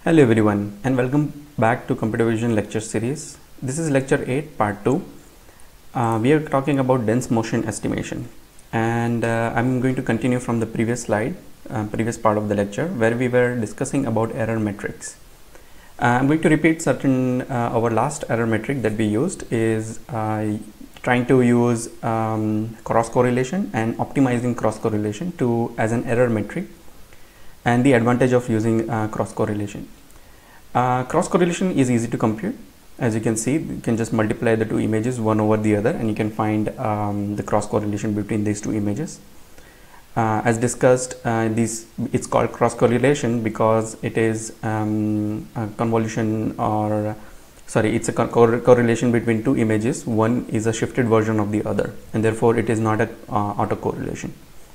Hello everyone and welcome back to Computer Vision lecture series. This is lecture 8 part 2. We are talking about dense motion estimation and I'm going to continue from the previous slide, previous part of the lecture where we were discussing about error metrics. I'm going to repeat certain our last error metric that we used is trying to use cross correlation and optimizing cross correlation as an error metric, and the advantage of using cross correlation. Cross correlation is easy to compute. As you can see, you can just multiply the two images one over the other and you can find the cross correlation between these two images. As discussed, it's called cross correlation because it is a convolution, or sorry, it's a correlation between two images. One is a shifted version of the other, and therefore it is not a autocorrelation.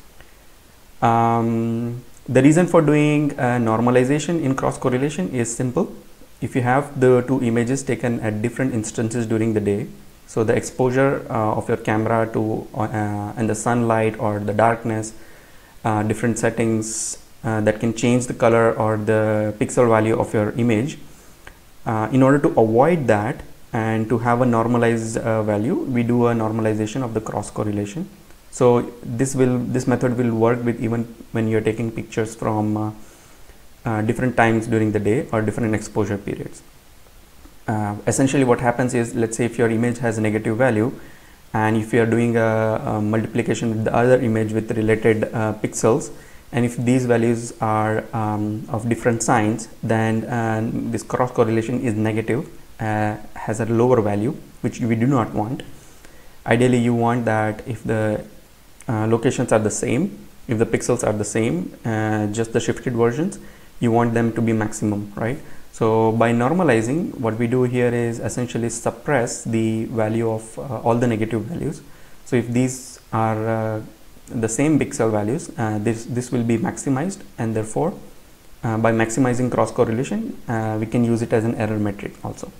The reason for doing normalization in cross correlation is simple. If you have the two images taken at different instances during the day, so the exposure of your camera to and the sunlight or the darkness, different settings that can change the color or the pixel value of your image. In order to avoid that and to have a normalized value, we do a normalization of the cross correlation. So this method will work with even when you're taking pictures from different times during the day or different exposure periods. Essentially what happens is, let's say if your image has a negative value and if you are doing a multiplication with the other image with related pixels, and if these values are of different signs, then this cross correlation is negative, has a lower value, which we do not want. Ideally you want that if the locations are the same, if the pixels are the same, just the shifted versions, you want them to be maximum, right? So by normalizing, what we do here is essentially suppress the value of all the negative values. So if these are the same pixel values, this will be maximized, and therefore by maximizing cross correlation we can use it as an error metric also.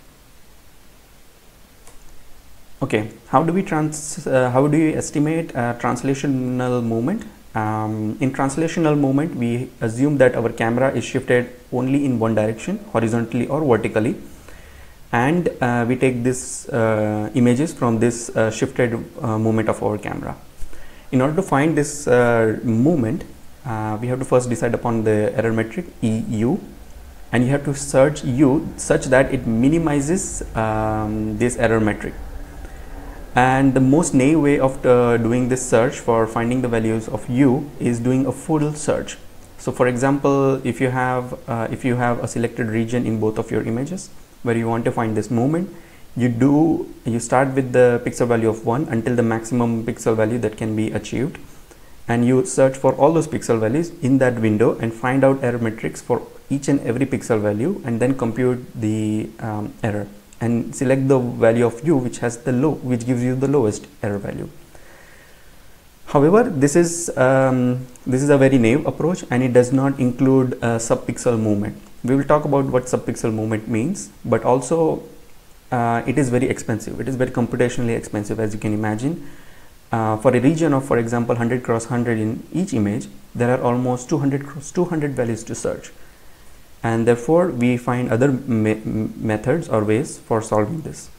Okay, how do we estimate translational movement? In translational movement, we assume that our camera is shifted only in one direction, horizontally or vertically, and we take this images from this shifted movement of our camera. In order to find this movement, we have to first decide upon the error metric EU, and you have to search U such that it minimizes this error metric. And the most naive way of doing this search for finding the values of U is doing a full search. So for example, if you have a selected region in both of your images where you want to find this movement, you start with the pixel value of 1 until the maximum pixel value that can be achieved, and you search for all those pixel values in that window and find out error metrics for each and every pixel value, and then compute the error and select the value of U which gives you the lowest error value. However, this is a very naive approach, and it does not include subpixel movement. We will talk about what subpixel movement means, but also it is very expensive. It is very computationally expensive, as you can imagine. For a region of, for example, 100 cross 100 in each image, there are almost 200 cross 200 values to search, and therefore we find other methods or ways for solving this.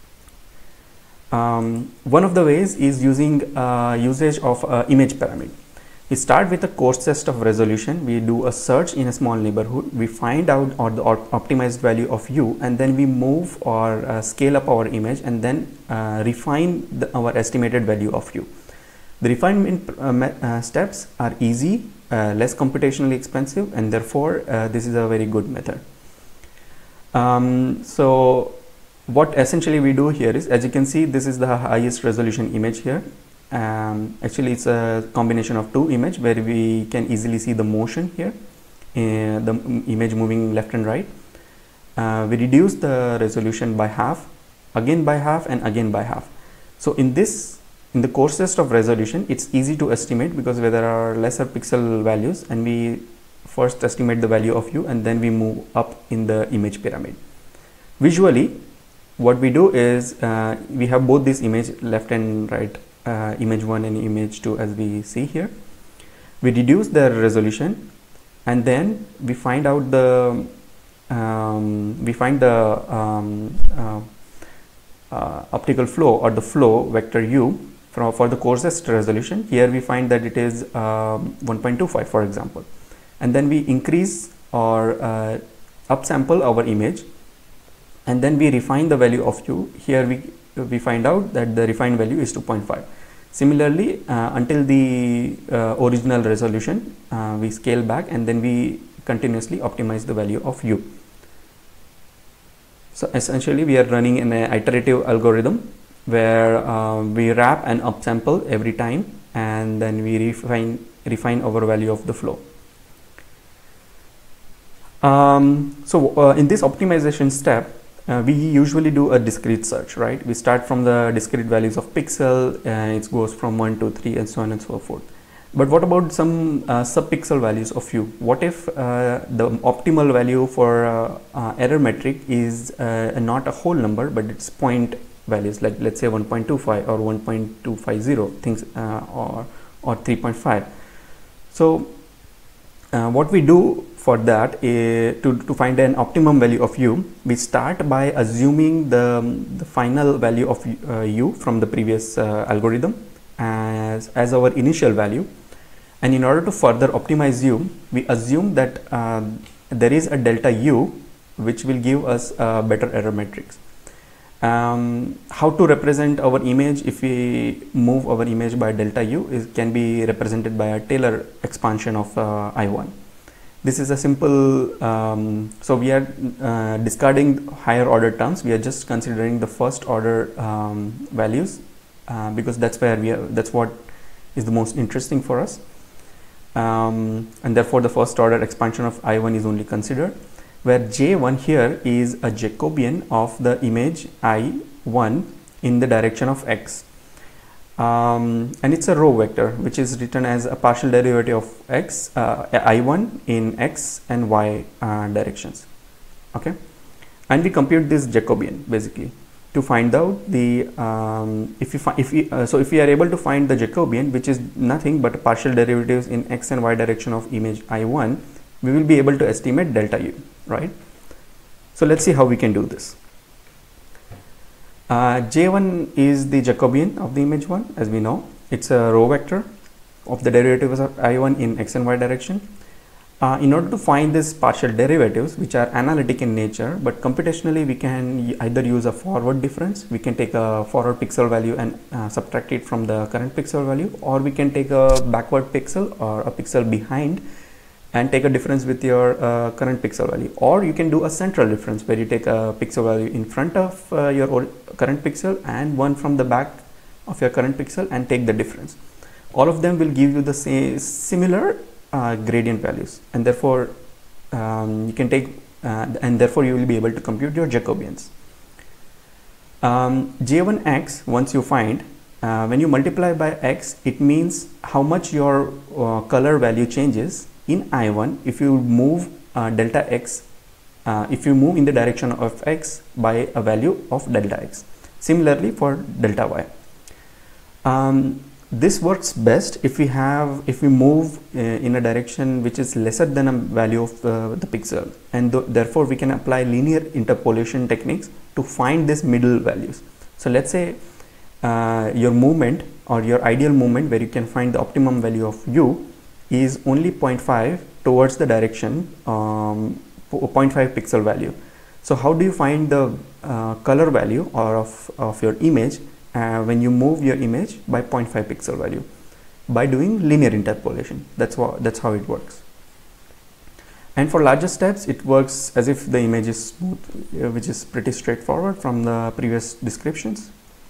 One of the ways is using usage of image pyramid. We start with a coarsest of resolution. We do a search in a small neighborhood. We find out the optimized value of U, and then we move or scale up our image and then refine our estimated value of U. The refinement steps are easy, less computationally expensive, and therefore this is a very good method. So what essentially we do here is, as you can see, this is the highest resolution image here. Actually it's a combination of two images where we can easily see the motion here, the image moving left and right. We reduce the resolution by half, again by half, and again by half. So in the coarsest of resolution, it's easy to estimate because where there are lesser pixel values, and we first estimate the value of U and then we move up in the image pyramid. Visually, what we do is we have both this image left and right, image 1 and image 2, as we see here. We reduce the resolution and then we find out the we find the optical flow or the flow vector u for the coarsest resolution. Here we find that it is 1.25 for example, and then we increase or upsample our image, and then we refine the value of u. Here we find out that the refined value is 2.5. Similarly, until the original resolution, we scale back and then we continuously optimize the value of u. So essentially we are running an iterative algorithm where we wrap and upsample every time, and then we refine our value of the flow. In this optimization step, we usually do a discrete search, right? We start from the discrete values of pixel, and it goes from 1 to 3 and so on and so forth. But what about some subpixel values of u? What if the optimal value for error metric is not a whole number, but it's point values, like let's say 1.25 or 1.250 things, or 3.5. So what we do for that is to find an optimum value of u, we start by assuming the final value of u from the previous algorithm as our initial value. And in order to further optimize u, we assume that there is a delta u which will give us better error metrics. How to represent our image if we move our image by delta u can be represented by a Taylor expansion of I1. This is a simple, so we are discarding higher order terms. We are just considering the first order values because that's what is the most interesting for us. And therefore the first order expansion of I1 is only considered, where J1 here is a Jacobian of the image I1 in the direction of x. And it's a row vector which is written as a partial derivative of x, I1 in x and y directions. Okay, and we compute this Jacobian basically to find out the if we are able to find the Jacobian, which is nothing but partial derivatives in x and y direction of image I1, we will be able to estimate delta u, right? So let's see how we can do this. J1 is the Jacobian of the image 1, as we know. It's a row vector of the derivatives of I1 in x and y direction. In order to find these partial derivatives, which are analytic in nature, but computationally we can either use a forward difference. We can take a forward pixel value and subtract it from the current pixel value, or we can take a backward pixel or a pixel behind and take a difference with your current pixel value, or you can do a central difference where you take a pixel value in front of your current pixel and one from the back of your current pixel and take the difference. All of them will give you the same similar gradient values, and therefore you can take and therefore you will be able to compute your Jacobians. J1x, once you find, when you multiply by x, it means how much your color value changes in I1 if you move delta x, if you move in the direction of x by a value of delta x. Similarly for delta y. This works best if we move in a direction which is lesser than a value of the pixel, and therefore we can apply linear interpolation techniques to find these middle values. So let's say your movement or your ideal movement where you can find the optimum value of u is only 0.5 towards the direction 0.5 pixel value. So how do you find the color value or of your image when you move your image by 0.5 pixel value? By doing linear interpolation. That's how it works. And for larger steps, it works as if the image is smooth, which is pretty straightforward from the previous descriptions.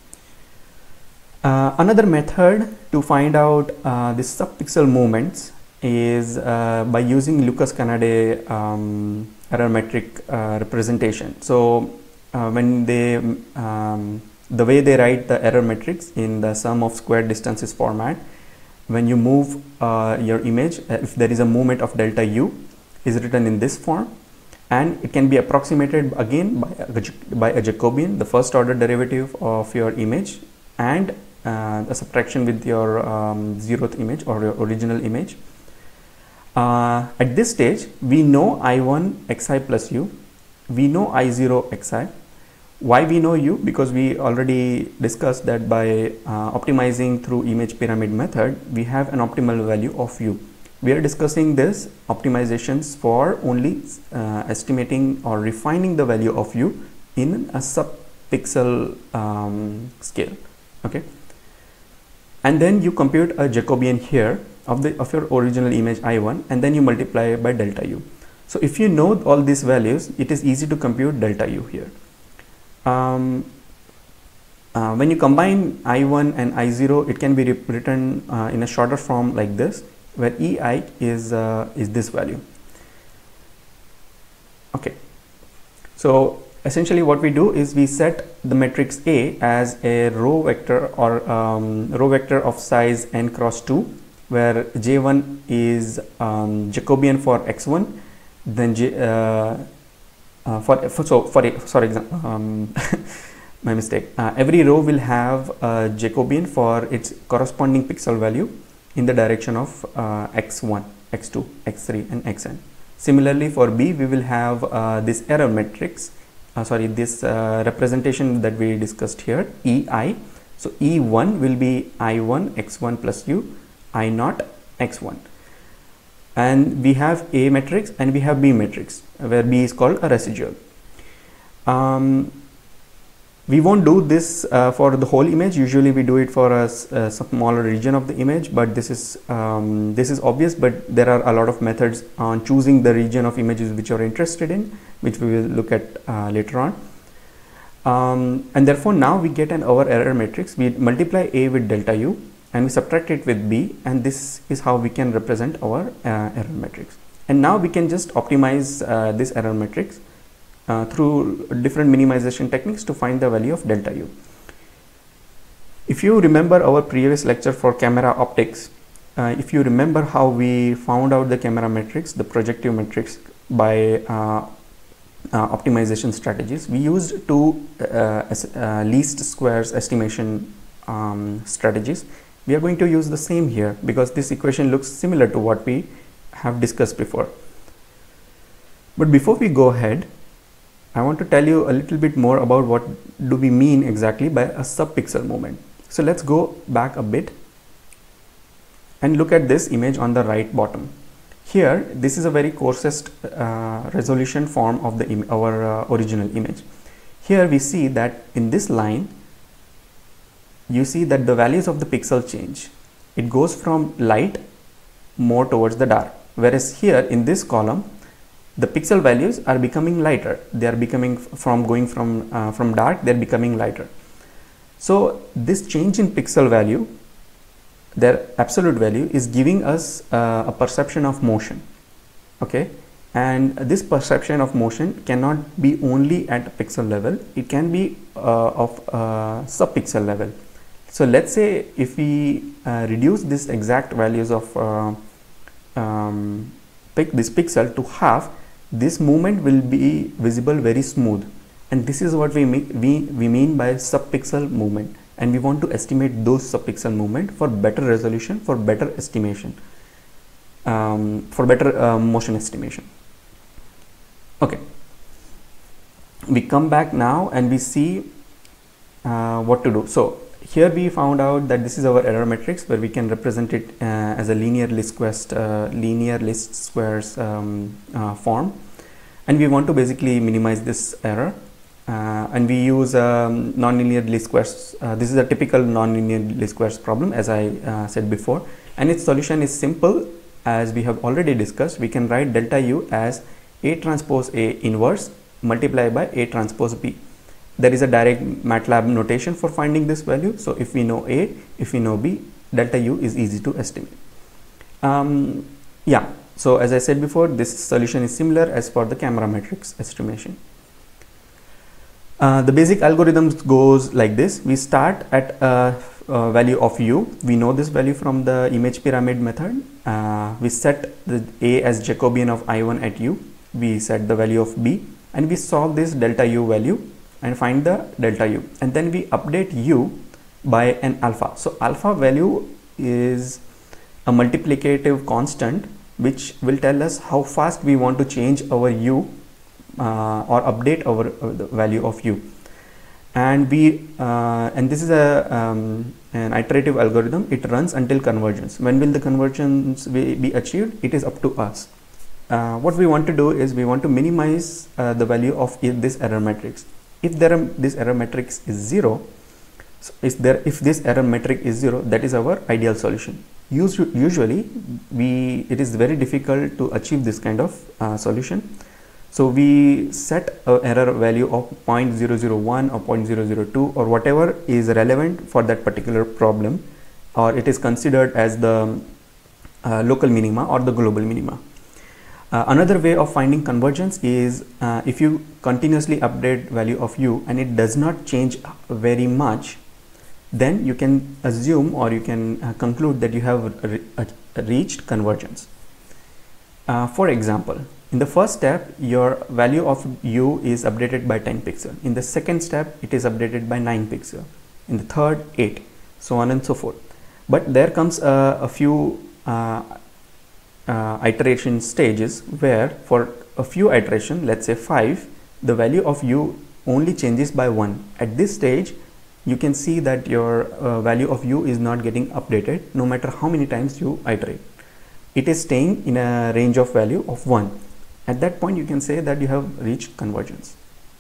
Another method to find out the subpixel movements is by using Lucas-Canade error metric representation. So when they the way they write the error metrics in the sum of squared distances format, when you move your image, if there is a movement of delta u, is written in this form, and it can be approximated again by a Jacobian, the first order derivative of your image, and a subtraction with your 0th image or your original image. At this stage, we know I1 xi plus u, we know I0 xi. Why we know u? Because we already discussed that by optimizing through image pyramid method, we have an optimal value of u. We are discussing this optimizations for only estimating or refining the value of u in a sub-pixel scale. Okay, and then you compute a Jacobian here of your original image I1, and then you multiply by delta u. So if you know all these values, it is easy to compute delta u here. When you combine I1 and I0, it can be written in a shorter form like this, where EI is this value. Okay, so essentially what we do is we set the matrix A as a row vector or row vector of size n cross 2, where J1 is Jacobian for x1, then for example, my mistake, every row will have a Jacobian for its corresponding pixel value in the direction of x1, x2, x3 and xn. Similarly for B, we will have this error matrix, this representation that we discussed here, EI. So E1 will be I1 x1 plus u, I0 x1. And we have A matrix and we have B matrix, where B is called a residual. We won't do this for the whole image. Usually we do it for a smaller region of the image, but this is obvious, but there are a lot of methods on choosing the region of images which you are interested in, which we will look at later on. And therefore now we get our error matrix. We multiply A with delta u and we subtract it with B, and this is how we can represent our error matrix. And now we can just optimize this error matrix through different minimization techniques to find the value of delta u. If you remember our previous lecture for camera optics, if you remember how we found out the camera matrix, the projective matrix, by optimization strategies, we used two least squares estimation strategies. We are going to use the same here because this equation looks similar to what we have discussed before. But before we go ahead, I want to tell you a little bit more about what do we mean exactly by a sub-pixel movement. So let's go back a bit and look at this image on the right bottom. Here, this is a very coarsest resolution form of our original image. Here we see that in this line, you see that the values of the pixel change. It goes from light more towards the dark, whereas here in this column, the pixel values are becoming lighter. They are becoming going from dark, they are becoming lighter. So this change in pixel value, their absolute value, is giving us a perception of motion. Okay, and this perception of motion cannot be only at pixel level, it can be of sub-pixel level. So let's say if we reduce this exact values of this pixel to half, this movement will be visible very smooth, and this is what we mean by sub-pixel movement, and we want to estimate those sub-pixel movement for better resolution, for better estimation, for better motion estimation. Okay, we come back now and we see what to do. So here we found out that this is our error matrix, where we can represent it as a linear least squares form, and we want to basically minimize this error, and we use nonlinear least squares. This is a typical nonlinear least squares problem, as I said before, and its solution is simple. As we have already discussed, we can write delta u as A transpose A inverse multiplied by A transpose B. There is a direct MATLAB notation for finding this value. So if we know A, if we know B, delta u is easy to estimate. Yeah, so as I said before, this solution is similar as for the camera matrix estimation. The basic algorithm goes like this. We start at a value of u. We know this value from the image pyramid method. We set the A as Jacobian of I1 at u. We set the value of B, and we solve this delta u value and find the delta u, and then we update u by an alpha. So alpha value is a multiplicative constant which will tell us how fast we want to change our u or update our the value of u. And this is an iterative algorithm. It runs until convergence. When will the convergence be achieved? It is up to us. What we want to do is we want to minimize the value of this error matrix. If this error matrix is 0, so if this error metric is 0, that is our ideal solution. Usually it is very difficult to achieve this kind of solution. So we set an error value of 0.001 or 0.002 or whatever is relevant for that particular problem, or it is considered as the local minima or the global minima. Another way of finding convergence is if you continuously update value of u and it does not change very much, then you can assume or you can conclude that you have reached convergence. For example, in the first step, your value of u is updated by 10 pixel. In the second step, it is updated by 9 pixel. In the third, 8, so on and so forth. But there comes a few iteration stages where for a few iteration, let's say 5, the value of u only changes by 1. At this stage, you can see that your value of u is not getting updated no matter how many times you iterate. It is staying in a range of value of 1. At that point, you can say that you have reached convergence.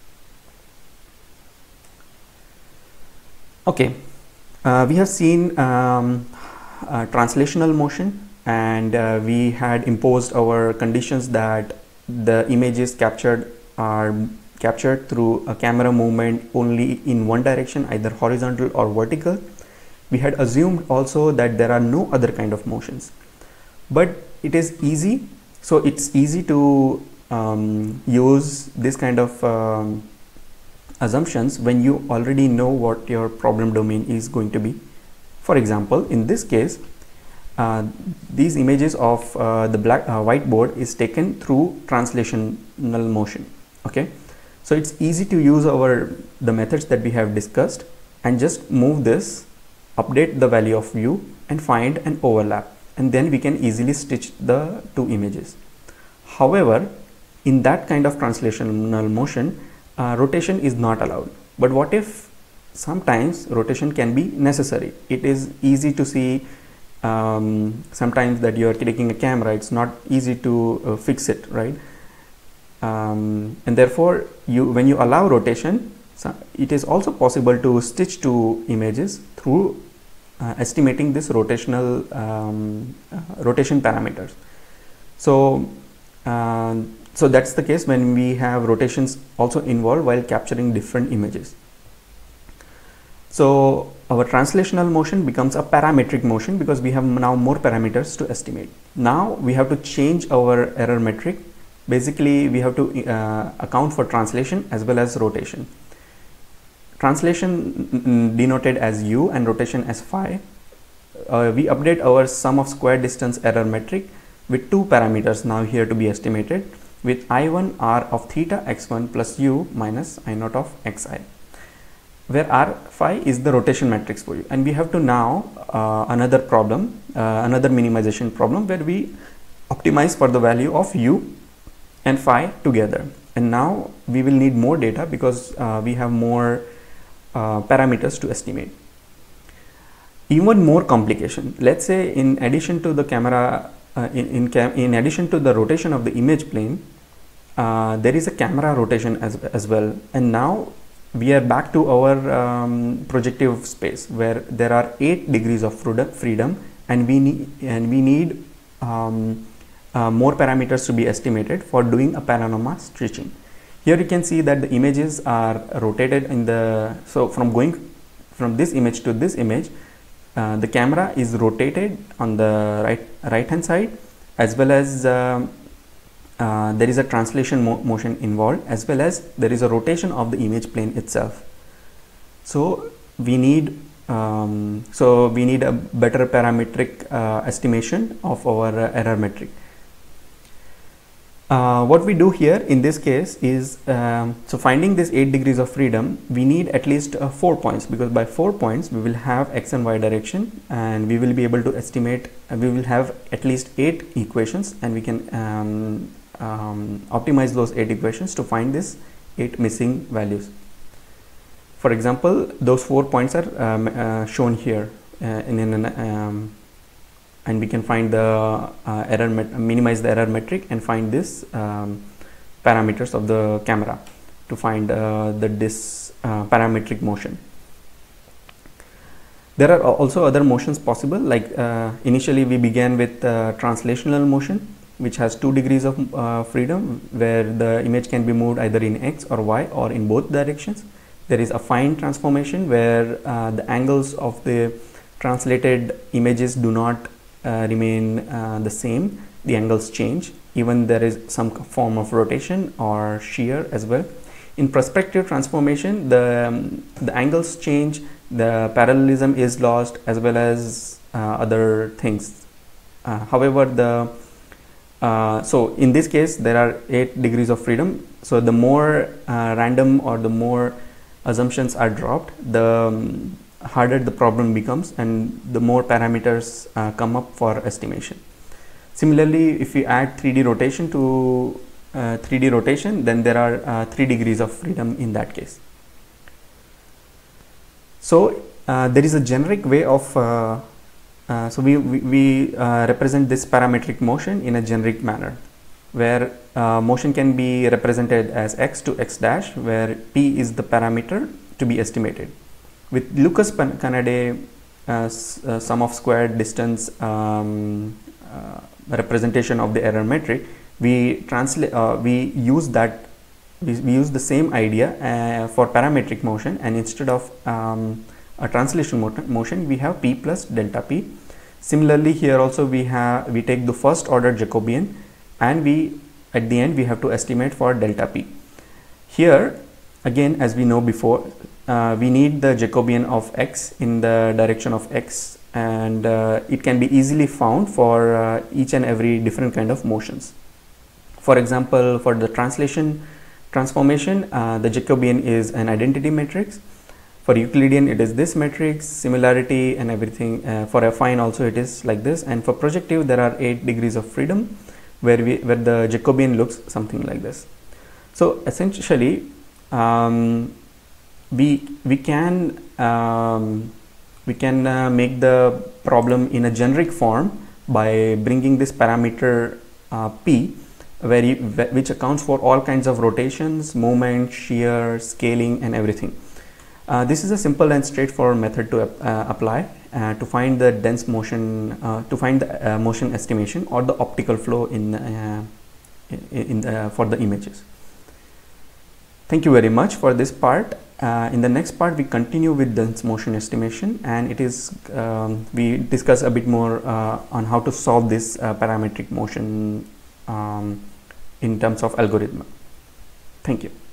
Okay, we have seen translational motion, and we had imposed our conditions that the images captured are captured through a camera movement only in one direction, either horizontal or vertical. We had assumed also that there are no other kind of motions, but it is easy. So it's easy to use this kind of assumptions when you already know what your problem domain is going to be. For example, in this case, these images of the whiteboard is taken through translational motion. Okay, so it's easy to use the methods that we have discussed and just move this, update the value of u and find an overlap, and then we can easily stitch the two images. However, in that kind of translational motion, rotation is not allowed. But what if sometimes rotation can be necessary? It is easy to see sometimes that you are taking a camera, it's not easy to fix it, right? And therefore, when you allow rotation, it is also possible to stitch two images through estimating this rotational rotation parameters. So so that's the case when we have rotations also involved while capturing different images. So our translational motion becomes a parametric motion because we have now more parameters to estimate. Now we have to change our error metric. Basically, we have to account for translation as well as rotation. Translation denoted as u and rotation as phi. We update our sum of square distance error metric with two parameters now here to be estimated, with I1 r of theta x1 plus u minus I naught of xi, where r phi is the rotation matrix for you. And we have to now another problem, another minimization problem, where we optimize for the value of u and phi together. And now we will need more data because we have more parameters to estimate. Even more complication. Let's say in addition to the camera, in addition to the rotation of the image plane, there is a camera rotation as well. And now we are back to our projective space where there are 8 degrees of freedom, and we need more parameters to be estimated for doing a panorama stitching. Here you can see that the images are rotated in the, so from going from this image to this image, the camera is rotated on the right hand side, as well as there is a translation motion involved, as well as there is a rotation of the image plane itself. So we need a better parametric estimation of our error metric. What we do here in this case is, so finding this 8 degrees of freedom, we need at least 4 points, because by 4 points we will have x and y direction, and we will be able to estimate, we will have at least 8 equations, and we can optimize those 8 equations to find this 8 missing values. For example, those 4 points are shown here and we can find the minimize the error metric and find this parameters of the camera to find this parametric motion. There are also other motions possible, like initially we began with translational motion, which has 2 degrees of freedom, where the image can be moved either in X or Y or in both directions. There is affine transformation, where the angles of the translated images do not remain the same. The angles change, even there is some form of rotation or shear as well. In perspective transformation, the angles change, the parallelism is lost, as well as other things. However, so in this case there are 8 degrees of freedom, so the more random or the more assumptions are dropped, the harder the problem becomes and the more parameters come up for estimation. Similarly, if we add 3D rotation to 3D rotation, then there are 3 degrees of freedom in that case. So there is a generic way of so we represent this parametric motion in a generic manner, where motion can be represented as x to x dash, where p is the parameter to be estimated. With Lucas-Canaday sum of squared distance representation of the error metric, we use the same idea for parametric motion, and instead of a translation motion we have p plus delta p. Similarly, here also we take the first order Jacobian, and at the end we have to estimate for delta p. Here again, as we know before, we need the Jacobian of x in the direction of x, and it can be easily found for each and every different kind of motions. For example, for the translation transformation, the Jacobian is an identity matrix. For Euclidean, it is this matrix, similarity and everything. For affine also it is like this, and for projective there are 8 degrees of freedom, where the Jacobian looks something like this. So essentially we can make the problem in a generic form by bringing this parameter p, which accounts for all kinds of rotations, movement, shear, scaling and everything. This is a simple and straightforward method to apply to find the dense motion, to find the motion estimation or the optical flow for the images. Thank you very much for this part. In the next part we continue with dense motion estimation, and it is we discuss a bit more on how to solve this parametric motion in terms of algorithm. Thank you.